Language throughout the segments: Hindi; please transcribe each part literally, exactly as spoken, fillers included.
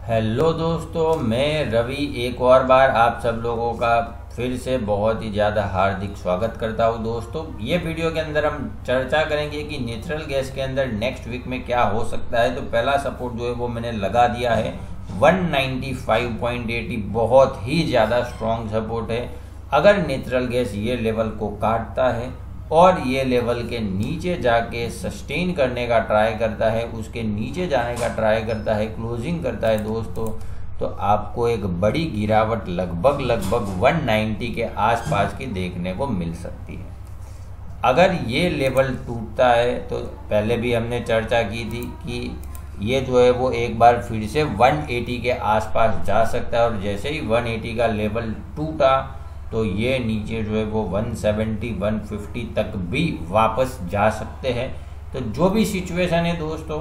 हेलो दोस्तों, मैं रवि एक और बार आप सब लोगों का फिर से बहुत ही ज़्यादा हार्दिक स्वागत करता हूं। दोस्तों, ये वीडियो के अंदर हम चर्चा करेंगे कि नेचुरल गैस के अंदर नेक्स्ट वीक में क्या हो सकता है। तो पहला सपोर्ट जो है वो मैंने लगा दिया है one ninety five point eighty, बहुत ही ज़्यादा स्ट्रॉन्ग सपोर्ट है। अगर नेचुरल गैस ये लेवल को काटता है और ये लेवल के नीचे जाके सस्टेन करने का ट्राई करता है, उसके नीचे जाने का ट्राई करता है, क्लोजिंग करता है दोस्तों, तो आपको एक बड़ी गिरावट लगभग लगभग वन नाइन्टी के आसपास की देखने को मिल सकती है। अगर ये लेवल टूटता है तो पहले भी हमने चर्चा की थी कि ये जो है वो एक बार फिर से वन एटी के आसपास जा सकता है, और जैसे ही वन एटी का लेवल टूटा तो ये नीचे जो है वो वन सेवेंटी वन फिफ्टी तक भी वापस जा सकते हैं। तो जो भी सिचुएशन है दोस्तों,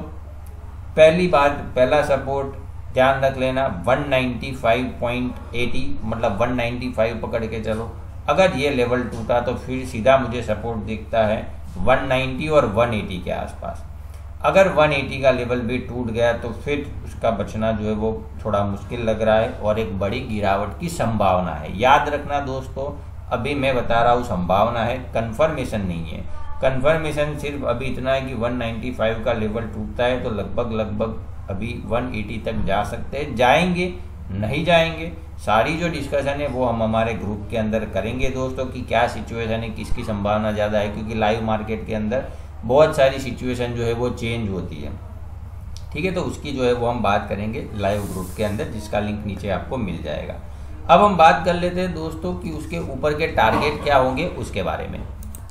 पहली बात, पहला सपोर्ट ध्यान रख लेना one ninety five point eighty, मतलब वन नाइन्टी फाइव पकड़ के चलो। अगर ये लेवल टूटा तो फिर सीधा मुझे सपोर्ट दिखता है वन नाइन्टी और वन एटी के आसपास। अगर वन एटी का लेवल भी टूट गया तो फिर उसका बचना जो है वो थोड़ा मुश्किल लग रहा है और एक बड़ी गिरावट की संभावना है। याद रखना दोस्तों, अभी मैं बता रहा हूँ संभावना है, कंफर्मेशन नहीं है। कंफर्मेशन सिर्फ अभी इतना है कि वन नाइन्टी फाइव का लेवल टूटता है तो लगभग लगभग अभी वन एटी तक जा सकते हैं। जाएंगे नहीं जाएंगे, सारी जो डिस्कशन है वो हम हमारे ग्रुप के अंदर करेंगे दोस्तों, कि क्या सिचुएशन है, किसकी संभावना ज़्यादा है, क्योंकि लाइव मार्केट के अंदर बहुत सारी सिचुएशन जो है वो चेंज होती है। ठीक है, तो उसकी जो है वो हम बात करेंगे लाइव ग्रुप के अंदर, जिसका लिंक नीचे आपको मिल जाएगा। अब हम बात कर लेते हैं दोस्तों कि उसके ऊपर के टारगेट क्या होंगे उसके बारे में।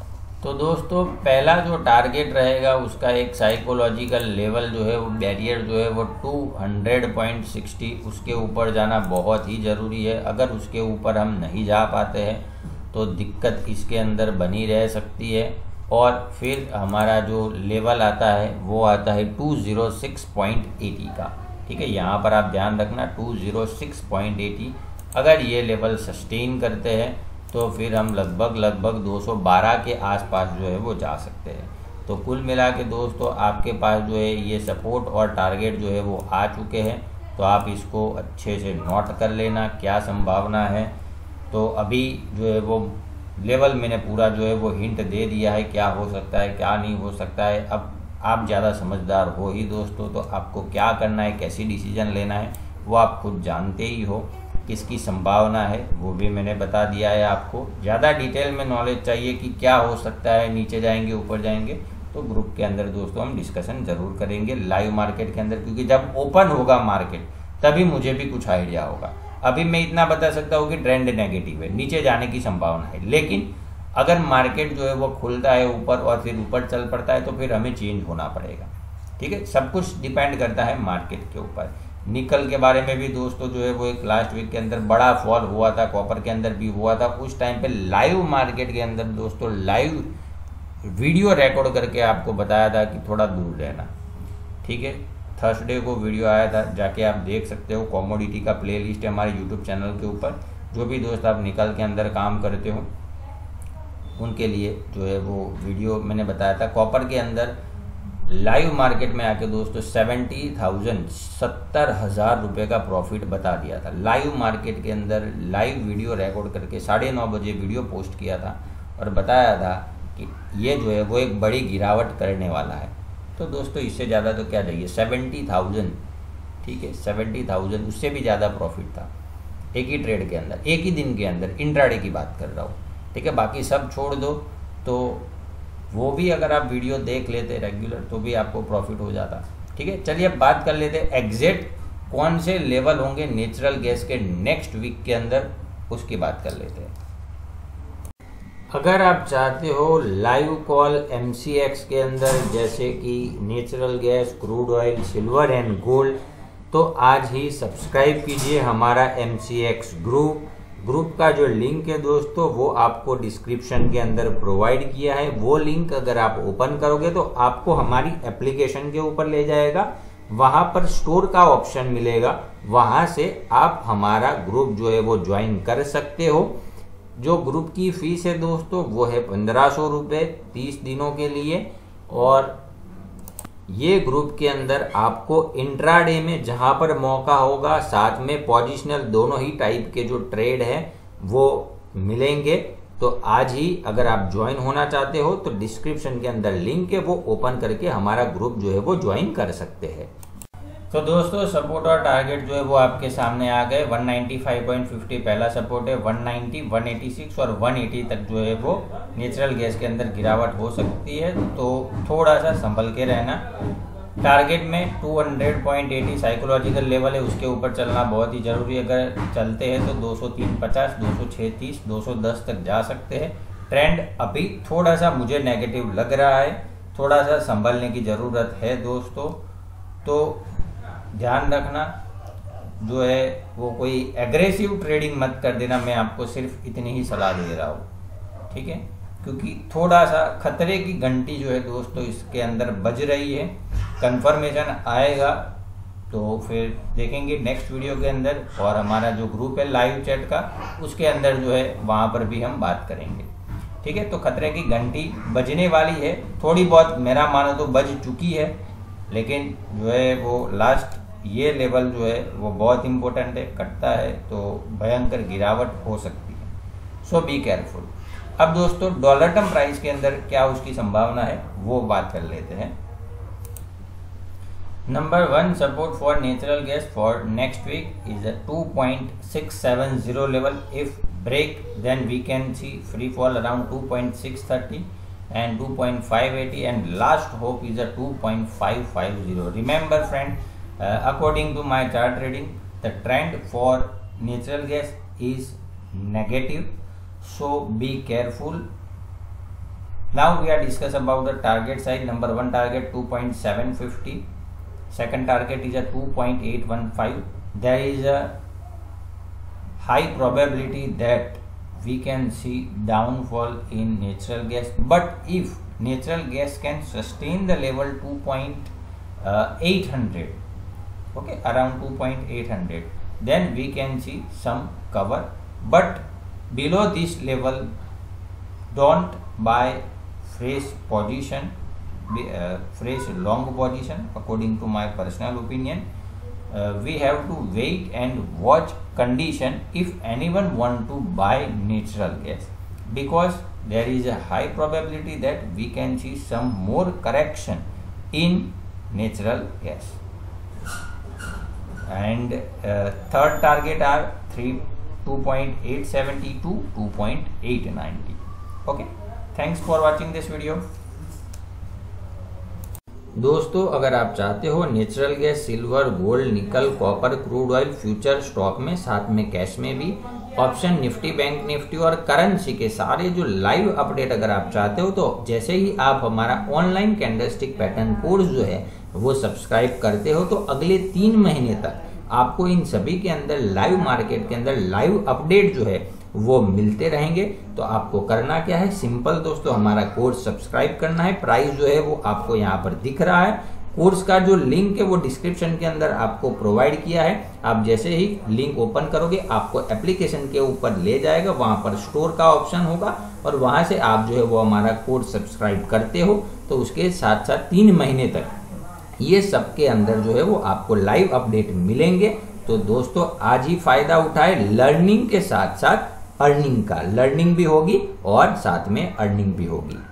तो दोस्तों, पहला जो टारगेट रहेगा उसका एक साइकोलॉजिकल लेवल जो है वो, बैरियर जो है वो टू हंड्रेड पॉइंट सिक्सटी, उसके ऊपर जाना बहुत ही ज़रूरी है। अगर उसके ऊपर हम नहीं जा पाते हैं तो दिक्कत इसके अंदर बनी रह सकती है, और फिर हमारा जो लेवल आता है वो आता है two zero six point eighty का। ठीक है, यहाँ पर आप ध्यान रखना two zero six point eighty. अगर ये लेवल सस्टेन करते हैं तो फिर हम लगभग लगभग दो सौ बारह के आसपास जो है वो जा सकते हैं। तो कुल मिला के दोस्तों, आपके पास जो है ये सपोर्ट और टारगेट जो है वो आ चुके हैं, तो आप इसको अच्छे से नोट कर लेना क्या संभावना है। तो अभी जो है वो लेवल मैंने पूरा जो है वो हिंट दे दिया है, क्या हो सकता है क्या नहीं हो सकता है। अब आप ज़्यादा समझदार हो ही दोस्तों, तो आपको क्या करना है, कैसी डिसीजन लेना है वो आप खुद जानते ही हो। किसकी संभावना है वो भी मैंने बता दिया है आपको। ज़्यादा डिटेल में नॉलेज चाहिए कि क्या हो सकता है, नीचे जाएंगे ऊपर जाएंगे, तो ग्रुप के अंदर दोस्तों हम डिस्कशन ज़रूर करेंगे लाइव मार्केट के अंदर, क्योंकि जब ओपन होगा मार्केट तभी मुझे भी कुछ आइडिया होगा। अभी मैं इतना बता सकता हूँ कि ट्रेंड नेगेटिव है, नीचे जाने की संभावना है, लेकिन अगर मार्केट जो है वो खुलता है ऊपर और फिर ऊपर चल पड़ता है तो फिर हमें चेंज होना पड़ेगा। ठीक है, सब कुछ डिपेंड करता है मार्केट के ऊपर। निकल के बारे में भी दोस्तों जो है वो एक लास्ट वीक के अंदर बड़ा फॉल हुआ था, कॉपर के अंदर भी हुआ था। उस टाइम पे लाइव मार्केट के अंदर दोस्तों लाइव वीडियो रिकॉर्ड करके आपको बताया था कि थोड़ा दूर रहना। ठीक है, थर्सडे को वीडियो आया था, जाके आप देख सकते हो। कॉमोडिटी का प्लेलिस्ट है हमारे यूट्यूब चैनल के ऊपर। जो भी दोस्त आप निकल के अंदर काम करते हो उनके लिए जो है वो वीडियो मैंने बताया था। कॉपर के अंदर लाइव मार्केट में आके दोस्तों सेवेंटी थाउजेंड सत्तर हज़ार रुपये का प्रॉफिट बता दिया था। लाइव मार्केट के अंदर लाइव वीडियो रिकॉर्ड करके साढ़े नौ बजे वीडियो पोस्ट किया था और बताया था कि ये जो है वो एक बड़ी गिरावट करने वाला है। तो दोस्तों, इससे ज़्यादा तो क्या चाहिए, सेवेंटी थाउजेंड। ठीक है, सेवेंटी थाउजेंड, उससे भी ज़्यादा प्रॉफिट था एक ही ट्रेड के अंदर, एक ही दिन के अंदर। इंट्राडे की बात कर रहा हूँ। ठीक है, बाकी सब छोड़ दो, तो वो भी अगर आप वीडियो देख लेते रेगुलर तो भी आपको प्रॉफिट हो जाता। ठीक है, चलिए अब बात कर लेते एग्जैक्ट कौन से लेवल होंगे नेचुरल गैस के नेक्स्ट वीक के अंदर, उसकी बात कर लेते हैं। अगर आप चाहते हो लाइव कॉल एमसीएक्स के अंदर, जैसे कि natural gas, crude oil, silver and gold, तो आज ही सब्सक्राइब कीजिए हमारा एमसीएक्स ग्रुप। ग्रुप का जो लिंक है दोस्तों वो आपको डिस्क्रिप्शन के अंदर प्रोवाइड किया है। वो लिंक अगर आप ओपन करोगे तो आपको हमारी एप्लीकेशन के ऊपर ले जाएगा, वहां पर स्टोर का ऑप्शन मिलेगा, वहां से आप हमारा ग्रुप जो है वो ज्वाइन कर सकते हो। जो ग्रुप की फीस है दोस्तों वो है पंद्रह सौ रुपये तीस दिनों के लिए, और ये ग्रुप के अंदर आपको इंट्राडे में जहां पर मौका होगा, साथ में पोजिशनल दोनों ही टाइप के जो ट्रेड है वो मिलेंगे। तो आज ही अगर आप ज्वाइन होना चाहते हो तो डिस्क्रिप्शन के अंदर लिंक है, वो ओपन करके हमारा ग्रुप जो है वो ज्वाइन कर सकते हैं। तो दोस्तों सपोर्ट और टारगेट जो है वो आपके सामने आ गए। One ninety five point fifty पहला सपोर्ट है, one ninety, one eighty six और वन एटी तक जो है वो नेचुरल गैस के अंदर गिरावट हो सकती है, तो थोड़ा सा संभल के रहना। टारगेट में two hundred point eighty psychological level है, उसके ऊपर चलना बहुत ही जरूरी है। अगर चलते हैं तो दो सौ तीन पचास, दो सौ छह तीस, दो सौ दस तक जा सकते हैं। ट्रेंड अभी थोड़ा सा मुझे नेगेटिव लग रहा है, थोड़ा सा संभलने की ज़रूरत है दोस्तों। तो ध्यान रखना जो है वो कोई एग्रेसिव ट्रेडिंग मत कर देना, मैं आपको सिर्फ इतनी ही सलाह दे रहा हूँ, ठीक है। क्योंकि थोड़ा सा खतरे की घंटी जो है दोस्तों इसके अंदर बज रही है। कंफर्मेशन आएगा तो फिर देखेंगे नेक्स्ट वीडियो के अंदर, और हमारा जो ग्रुप है लाइव चैट का उसके अंदर जो है वहाँ पर भी हम बात करेंगे, ठीक है। तो खतरे की घंटी बजने वाली है, थोड़ी बहुत मेरा मानो तो बज चुकी है, लेकिन जो है वो लास्ट ये लेवल जो है वो बहुत इंपॉर्टेंट है, कटता है तो भयंकर गिरावट हो सकती है, सो बी केयरफुल। अब दोस्तों डॉलर टर्म प्राइस के अंदर क्या उसकी संभावना है वो बात कर लेते हैं। Number one support for natural gas for next week is a two point six seven zero level. If break then we can see free fall around two point six thirty and two point five eight zero, and last hope is a two point five five zero. Remember friend, uh, according to my chart trading, the trend for natural gas is negative, so be careful. Now we are discuss about the target side. Number one target two point seven five zero, second target is a two point eight one five. There is a high probability that we can see downfall in natural gas, but if natural gas can sustain the level two point eight hundred, okay, around two point eight hundred, then we can see some cover. But below this level don't buy fresh position, uh, fresh long position, according to my personal opinion. Uh, we have to wait and watch condition if anyone want to buy natural gas, because there is a high probability that we can see some more correction in natural gas. And uh, third target are three two point eight seven zero to two point eight nine zero. Okay, thanks for watching this video. दोस्तों अगर आप चाहते हो natural gas, silver, gold, nickel, copper, crude oil future stock में, साथ में कैश में भी, ऑप्शन, निफ्टी, बैंक निफ्टी और करेंसी के सारे जो लाइव अपडेट अगर आप चाहते हो, तो जैसे ही आप हमारा ऑनलाइन कैंडलस्टिक पैटर्न कोर्स जो है वो सब्सक्राइब करते हो, तो अगले तीन महीने तक आपको इन सभी के अंदर लाइव मार्केट के अंदर लाइव अपडेट जो है वो मिलते रहेंगे। तो आपको करना क्या है, सिंपल दोस्तों, हमारा कोर्स सब्सक्राइब करना है। प्राइस जो है वो आपको यहाँ पर दिख रहा है, कोर्स का जो लिंक है वो डिस्क्रिप्शन के अंदर आपको प्रोवाइड किया है। आप जैसे ही लिंक ओपन करोगे आपको एप्लीकेशन के ऊपर ले जाएगा, वहां पर स्टोर का ऑप्शन होगा, और वहां से आप जो है वो हमारा कोर्स सब्सक्राइब करते हो तो उसके साथ साथ तीन महीने तक ये सब के अंदर जो है वो आपको लाइव अपडेट मिलेंगे। तो दोस्तों आज ही फायदा उठाए, लर्निंग के साथ साथ अर्निंग का, लर्निंग भी होगी और साथ में अर्निंग भी होगी।